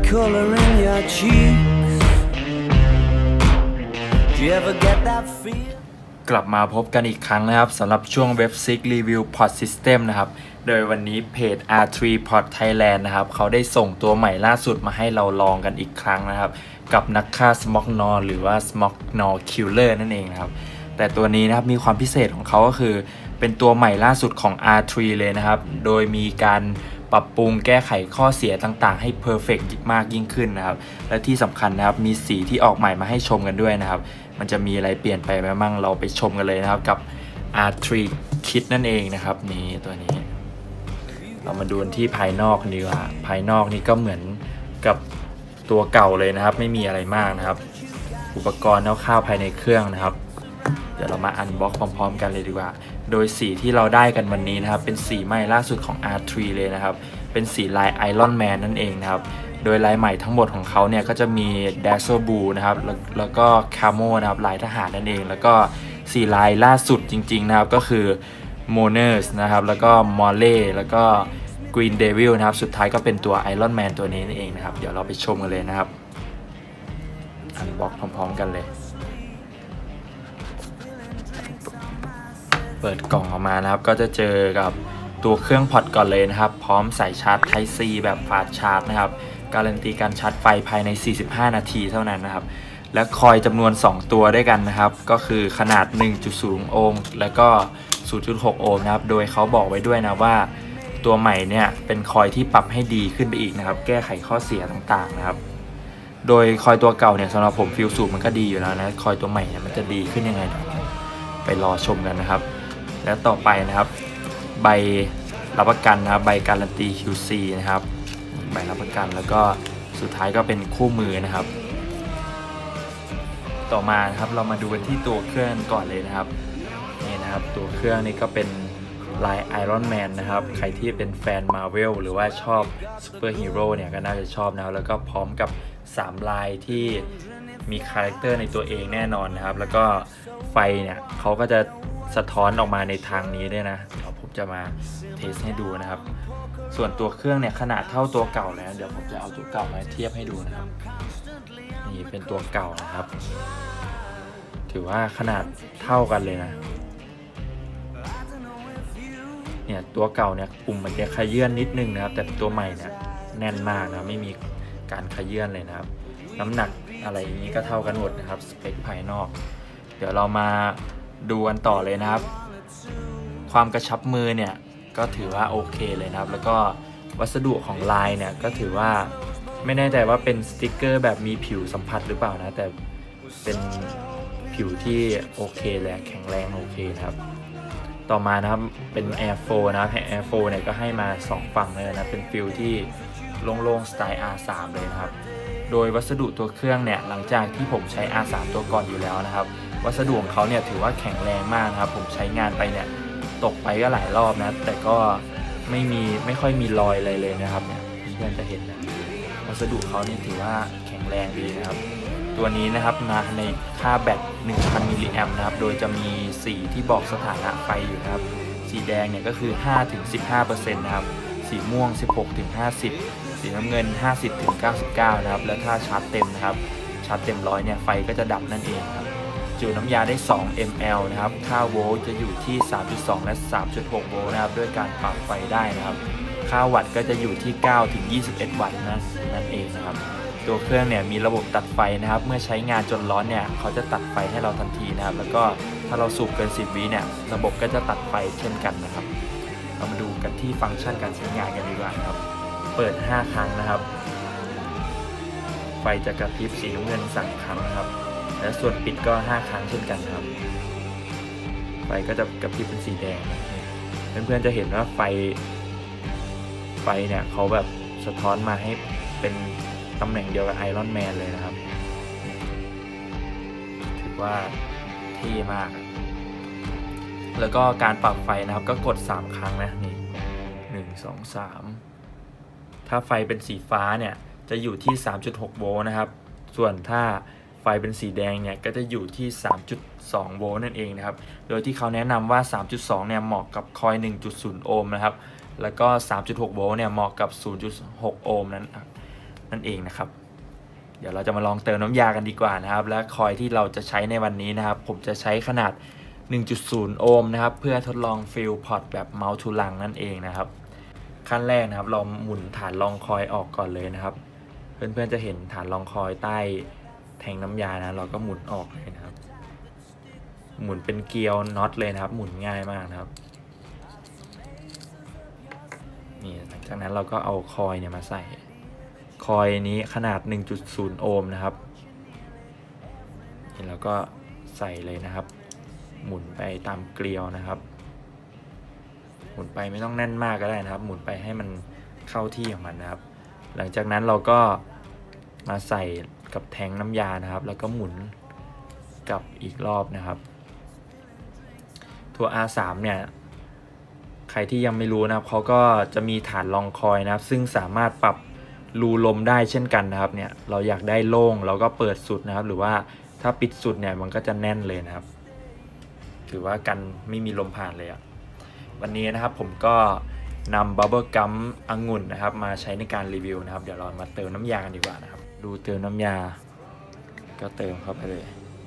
color in your cheeks. Do you ever get that feel? กลับมาพบกันอีกครั้งนะครับสำหรับช่วงเว็บซิกรีวิวพอร์ตซิสเต็มนะครับโดยวันนี้เพจ R3 Port Thailand นะครับเขาได้ส่งตัวใหม่ล่าสุดมาให้เราลองกันอีกครั้งนะครับกับนักฆ่า Smog Nor หรือว่า Smog Nor Killer นั่นเองนะครับแต่ตัวนี้นะครับมีความพิเศษของเขาก็คือเป็นตัวใหม่ล่าสุดของ R3 เลยนะครับโดยมีการปรับปรุงแก้ไขข้อเสียต่างๆให้ perfect มากยิ่งขึ้นนะครับและที่สำคัญนะครับมีสีที่ออกใหม่มาให้ชมกันด้วยนะครับมันจะมีอะไรเปลี่ยนไปไหมมั่งเราไปชมกันเลยนะครับกับ R3 Kit นั่นเองนะครับนี่ตัวนี้เรามาดูที่ภายนอกดีกว่าภายนอกนี่ก็เหมือนกับตัวเก่าเลยนะครับไม่มีอะไรมากนะครับอุปกรณ์คร่าวๆภายในเครื่องนะครับเดี๋ยวเรามาอันบ็อกพร้อมๆกันเลยดีกว่าโดยสีที่เราได้กันวันนี้นะครับเป็นสีใหม่ล่าสุดของ R3 เลยนะครับเป็นสีลาย Iron Man นั่นเองนะครับโดยลายใหม่ทั้งหมดของเขาเนี่ยก็จะมี Dazzle Blue นะครับแล้วก็ Camo นะครับลายทหารนั่นเองแล้วก็สีลายล่าสุดจริงๆนะครับก็คือ Moners นะครับแล้วก็ Mole แล้วก็ Green Devil นะครับสุดท้ายก็เป็นตัว Iron Man ตัวนี้นั่นเองนะครับเดี๋ยวเราไปชมกันเลยนะครับอันบ็อกพร้อมๆกันเลยเปิดกล่องออกมานะครับก็จะเจอกับตัวเครื่องพอร์ตก่อนเลยนะครับพร้อมใส่ชาร์จ Type C แบบฟาสต์ชาร์จนะครับการันตีการชาร์จไฟภายใน45นาทีเท่านั้นนะครับและคอยจำนวน2ตัวด้วยกันนะครับก็คือขนาด 1.0 โอห์มแล้วก็ 0.6 โอห์มนะครับโดยเขาบอกไว้ด้วยนะว่าตัวใหม่เนี่ยเป็นคอยที่ปรับให้ดีขึ้นไปอีกนะครับแก้ไขข้อเสียต่างๆนะครับโดยคอยตัวเก่าเนี่ยสำหรับผมฟิลสูบมันก็ดีอยู่แล้วนะคอยตัวใหม่เนี่ยมันจะดีขึ้นยังไงไปรอชมกันนะครับแล้วต่อไปนะครับใบรับประกันนะครับใบการันตี QC นะครับใบรับประกันแล้วก็สุดท้ายก็เป็นคู่มือนะครับต่อมานะครับเรามาดูกันที่ตัวเครื่องก่อนเลยนะครับนี่นะครับตัวเครื่องนี้ก็เป็นลาย Iron Man นะครับใครที่เป็นแฟน Marvel หรือว่าชอบซูเปอร์ฮีโร่เนี่ยก็น่าจะชอบนะครับแล้วก็พร้อมกับ3ลายที่มีคาแรคเตอร์ในตัวเองแน่นอนนะครับแล้วก็ไฟเนี่ยเขาก็จะสะท้อนออกมาในทางนี้ด้วยนะเดี๋ยวผมจะมาเทสให้ดูนะครับส่วนตัวเครื่องเนี่ยขนาดเท่าตัวเก่าแล้วเดี๋ยวผมจะเอาตัวเก่ามาเทียบให้ดูนะครับนี่เป็นตัวเก่านะครับถือว่าขนาดเท่ากันเลยนะเนี่ยตัวเก่าเนี่ยปุ่มมันจะขยื่นนิดนึงนะครับแต่ตัวใหม่เนี่ยแน่นมากนะไม่มีการขยื่นเลยนะครับน้ำหนักอะไรอย่างนี้ก็เท่ากันหมดนะครับสเปคภายนอกเดี๋ยวเรามาดูกันต่อเลยนะครับความกระชับมือเนี่ยก็ถือว่าโอเคเลยนะครับแล้วก็วัสดุของลายเนี่ยก็ถือว่าไม่แน่ใจว่าเป็นสติกเกอร์แบบมีผิวสัมผัสหรือเปล่านะแต่เป็นผิวที่โอเคเลยแข็งแรงโอเคนะครับต่อมานะครับเป็น Air 4นะครับ Air 4เนี่ยก็ให้มา2ฝั่งเลยนะเป็นฟิลที่โล่งๆสไตล์ R3 เลยนะครับโดยวัสดุตัวเครื่องเนี่ยหลังจากที่ผมใช้ R3 ตัวก่อนอยู่แล้วนะครับวัสดุของเขาเนี่ยถือว่าแข็งแรงมากนะครับผมใช้งานไปเนี่ยตกไปก็หลายรอบนะแต่ก็ไม่ค่อยมีรอยอะไรเลยนะครับเนี่ยเพื่อนจะเห็นนะวัสดุเขาเนี่ยถือว่าแข็งแรงดีนะครับตัวนี้นะครับมาในค่าแบต 1,000 มิลลิแอมป์นะครับโดยจะมีสีที่บอกสถานะไฟอยู่นะครับสีแดงเนี่ยก็คือ 5-15% นะครับสีม่วง 16-50 สีน้ำเงิน 50-99 นะครับแล้วถ้าชาร์จเต็มนะครับชาร์จเต็ม100เนี่ยไฟก็จะดับนั่นเองครับจุน้ำยาได้2 ml นะครับค่าโวลต์จะอยู่ที่ 3.2 และ 3.6 โวลต์นะครับด้วยการปรับไฟได้นะครับค่าวัตต์ก็จะอยู่ที่ 9-21 วัตต์นั่นเองนะครับตัวเครื่องเนี่ยมีระบบตัดไฟนะครับเมื่อใช้งานจนร้อนเนี่ยเขาจะตัดไฟให้เราทันทีนะครับแล้วก็ถ้าเราสูบเกิน10 วิเนี่ยระบบก็จะตัดไฟเช่นกันนะครับเรามาดูกันที่ฟังก์ชันการใช้งานกันดีกว่าครับเปิด5ครั้งนะครับไฟจะกระพริบสีน้ำเงิน3ครั้งนะครับและส่วนปิดก็5ครั้งเช่นกันครับไฟก็จะกระพริบเป็นสีแดงเพื่อนๆจะเห็นว่าไฟเนี่ยเขาแบบสะท้อนมาให้เป็นตำแหน่งเดียวกับ Iron Man เลยนะครับถือว่าเท่มากแล้วก็การปรับไฟนะครับก็กด3ครั้งนะนี่1 2 3ถ้าไฟเป็นสีฟ้าเนี่ยจะอยู่ที่ 3.6 โวลต์นะครับส่วนถ้าไฟเป็นสีแดงเนี่ยก็จะอยู่ที่ 3.2 โวลต์นั่นเองนะครับโดยที่เขาแนะนำว่า 3.2 เนี่ยเหมาะกับคอย 1.0 โอห์มนะครับแล้วก็ 3.6 โวลต์เนี่ยเหมาะกับ 0.6 โอห์มนั้นนั่นเองนะครับเดี๋ยวเราจะมาลองเติมน้ำยากันดีกว่านะครับและคอยที่เราจะใช้ในวันนี้นะครับผมจะใช้ขนาด 1.0 โอห์มนะครับเพื่อทดลองฟิลพอร์ตแบบเมาส์ทูลังนั่นเองนะครับขั้นแรกนะครับเราหมุนฐานรองคอยออกก่อนเลยนะครับเพื่อนๆจะเห็นฐานรองคอยใต้แทงน้ำยานะเราก็หมุนออกเลยนะครับหมุนเป็นเกลียวน็อตเลยนะครับหมุนง่ายมากนะครับนี่หลังจากนั้นเราก็เอาคอยเนี่ยมาใส่คอยนี้ขนาด 1.0 โอห์มนะครับนี่เราก็ใส่เลยนะครับหมุนไปตามเกลียวนะครับหมุนไปไม่ต้องแน่นมากก็ได้นะครับหมุนไปให้มันเข้าที่ของมันนะครับหลังจากนั้นเราก็มาใส่กับแทงน้ำยานะครับแล้วก็หมุนกลับอีกรอบนะครับตัว R3 เนี่ยใครที่ยังไม่รู้นะครับเขาก็จะมีฐานรองคอยนะครับซึ่งสามารถปรับรูลมได้เช่นกันนะครับเนี่ยเราอยากได้โล่งเราก็เปิดสุดนะครับหรือว่าถ้าปิดสุดเนี่ยมันก็จะแน่นเลยนะครับถือว่ากันไม่มีลมผ่านเลยอะวันนี้นะครับผมก็นำบับเบิ้ลกัมองุ่นนะครับมาใช้ในการรีวิวนะครับเดี๋ยวเรามาเติมน้ำยากันดีกว่านะครับดูเติมน้ำยาก็เติมเข้าไปเลย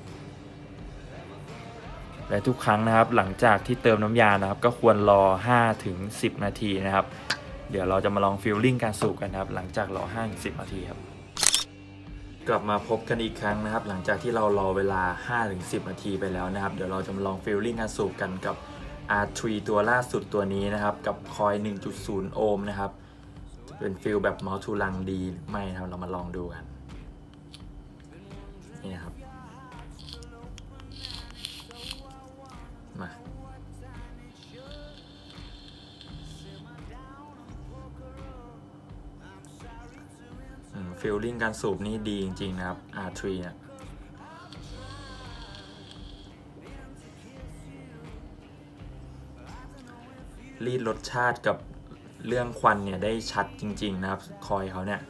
และทุกครั้งนะครับหลังจากที่เติมน้ำยานะครับก็ควรรอ 5-10 นาทีนะครับเดี๋ยวเราจะมาลองฟิลลิ่งการสูบกันนะครับหลังจากรอ 5-10 นาทีครับกลับมาพบกันอีกครั้งนะครับหลังจากที่เรารอเวลา 5-10 นาทีไปแล้วนะครับเดี๋ยวเราจะมาลองฟิลลิ่งการสูบกันกับ R3 ตัวล่าสุดตัวนี้นะครับกับคอย 1.0 โอห์มนะครับจะเป็นฟิลแบบเมาส์ทูลังดีหรือไม่นะครับเรามาลองดูกันนี่นะครับมาฟิลลิ่งการสูบนี่ดีจริงๆนะครับ R3 เนี่ยรีดรสชาติกับเรื่องควันเนี่ยได้ชัดจริงๆนะครับคอยเขาเนี่ย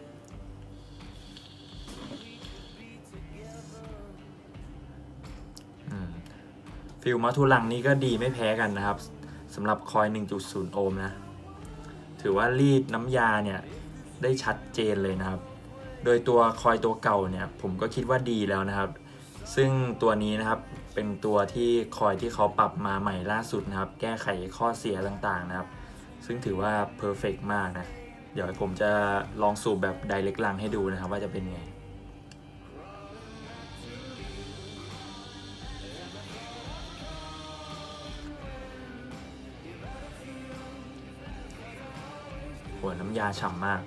ฟิลเมาส์ทูลังนี่ก็ดีไม่แพ้กันนะครับสำหรับคอย 1.0 โอห์มนะถือว่ารีดน้ำยาเนี่ยได้ชัดเจนเลยนะครับโดยตัวคอยตัวเก่าเนี่ยผมก็คิดว่าดีแล้วนะครับซึ่งตัวนี้นะครับเป็นตัวที่คอยที่เขาปรับมาใหม่ล่าสุดนะครับแก้ไขข้อเสียต่างๆนะครับซึ่งถือว่าเพอร์เฟกต์มากนะเดี๋ยวผมจะลองสูบแบบไดเรกลังให้ดูนะครับว่าจะเป็นไงหัวน้ำยาฉ่ำมาก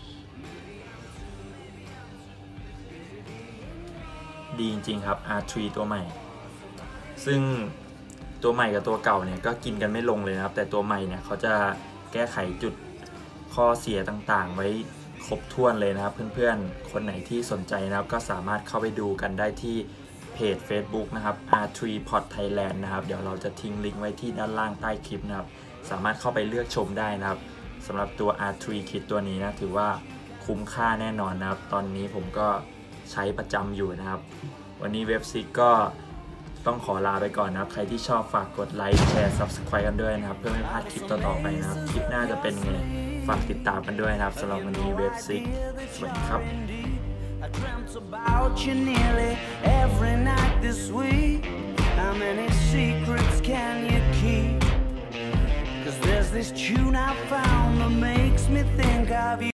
ดีจริงๆครับ R3 ตัวใหม่ซึ่งตัวใหม่กับตัวเก่าเนี่ยก็กินกันไม่ลงเลยนะครับแต่ตัวใหม่เนี่ยเขาจะแก้ไขจุดข้อเสียต่างๆไว้ครบถ้วนเลยนะครับเพื่อนๆคนไหนที่สนใจนะครับก็สามารถเข้าไปดูกันได้ที่เพจ Facebook นะครับ R3 Pod Thailand นะครับเดี๋ยวเราจะทิ้งลิงก์ไว้ที่ด้านล่างใต้คลิปนะครับสามารถเข้าไปเลือกชมได้นะครับสำหรับตัว R3 Kit ตัวนี้นะถือว่าคุ้มค่าแน่นอนนะครับตอนนี้ผมก็ใช้ประจำอยู่นะครับวันนี้เว็บซิกก็ต้องขอลาไปก่อนนะครับใครที่ชอบฝากกดไลค์แชร์ Subscribe กันด้วยนะครับเพื่อไม่พลาดคลิปต่อๆไปนะครับคลิปหน้าจะเป็นไงฝากติดตามกันด้วยนะครับสำหรับวันนี้เว็บซิกสวัสดีครับI dreamt about you nearly every night this week. How many secrets can you keep? 'Cause there's this tune I found that makes me think of you.